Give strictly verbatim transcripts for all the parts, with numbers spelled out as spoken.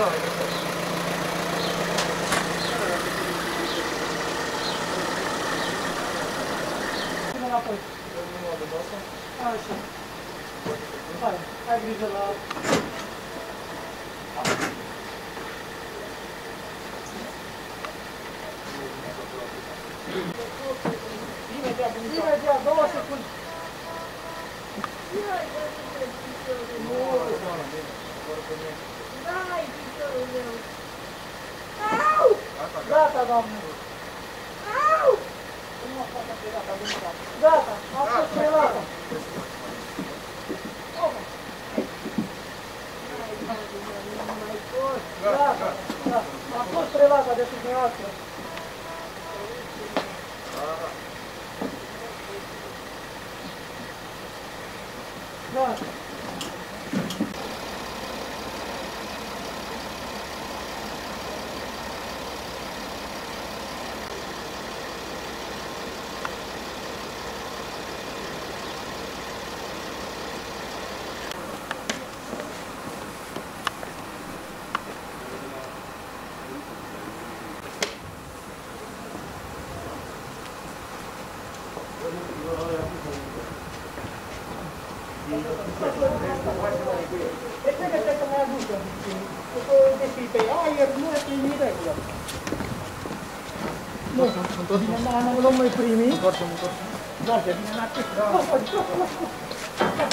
Până înapoi. Așa. Hai, ai grijă la... Imediat, imediat, două secunde. Nu, Dai, piciorul meu! au! Gata, doamne. Au! Gata, a fost prelată. Gata, da, a fost prelată de dumneavoastră. Gata. E trebuie să mai aducă. Deși pe aer nu e în regulă. Nu, nu mai primi. Întoarcem, întoarcem. Da, de bine n-a pus. Da, da, da.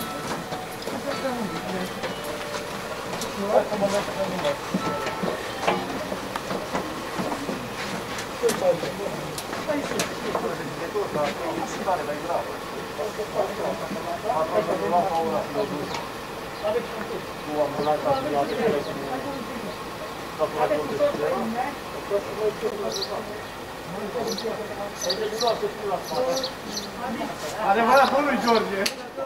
Nu, asta mă lasă pe număr. Ce face? Hai să știu. De tot, dar e și tare, dar e gravă. Atunci am luat o ora să duc. Nu am luat ca să ia de telefon. Adevărat, domnul George!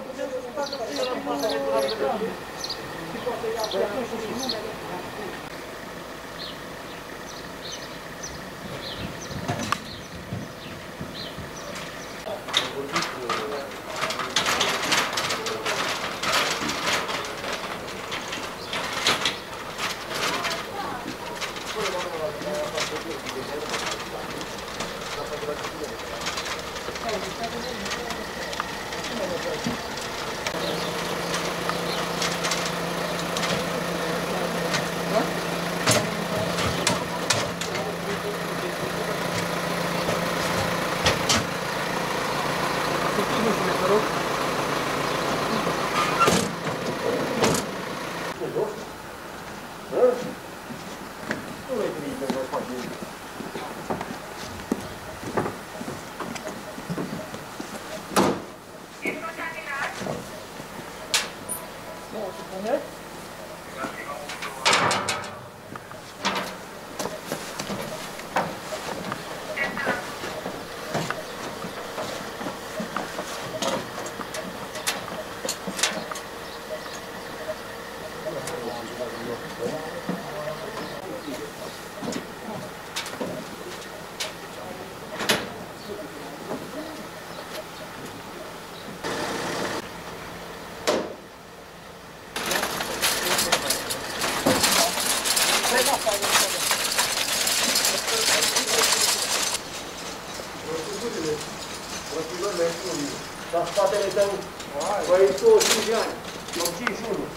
Dar spatele tău, băi, douăzeci și cinci de ani, eu cincizeci și unu.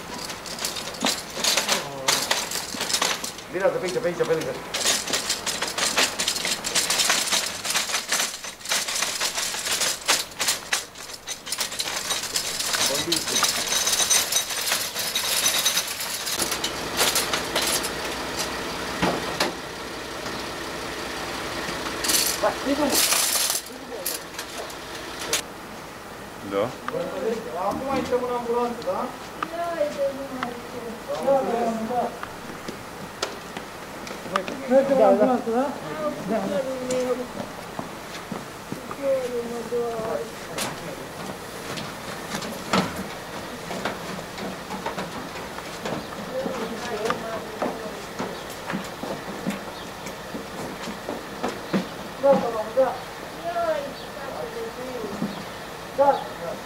Vine pe aici, pe aici, pe lângă. Bănduiți. Hai, strică-mă! Da. Acum intrăm în ambulanță, da? Da, de numai ce. Da, da, da. Mergem la ambulanță, da? Au, piciorul meu. Piciorul mă doare. Da, da, da. Ioi, spatele meu. Da.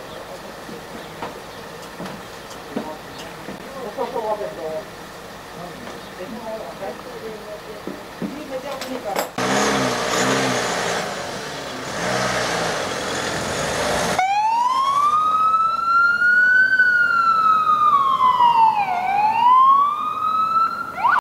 O să o avem două. Să